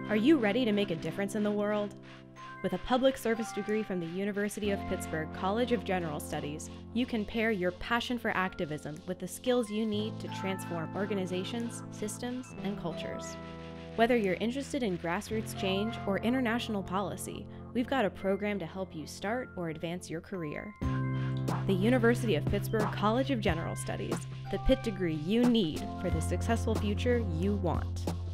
Are you ready to make a difference in the world? With a public service degree from the University of Pittsburgh College of General Studies, you can pair your passion for activism with the skills you need to transform organizations, systems, and cultures. Whether you're interested in grassroots change or international policy, we've got a program to help you start or advance your career. The University of Pittsburgh College of General Studies, the Pitt degree you need for the successful future you want.